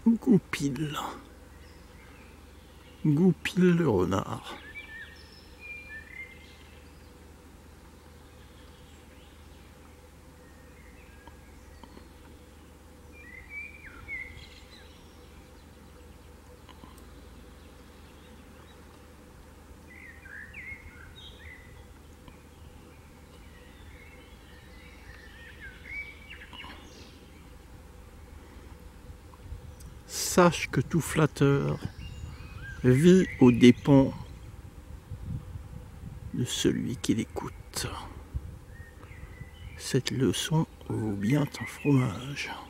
Goupil. Goupil le renard. Sache que tout flatteur vit aux dépens de celui qui l'écoute. Cette leçon vaut bien ton fromage.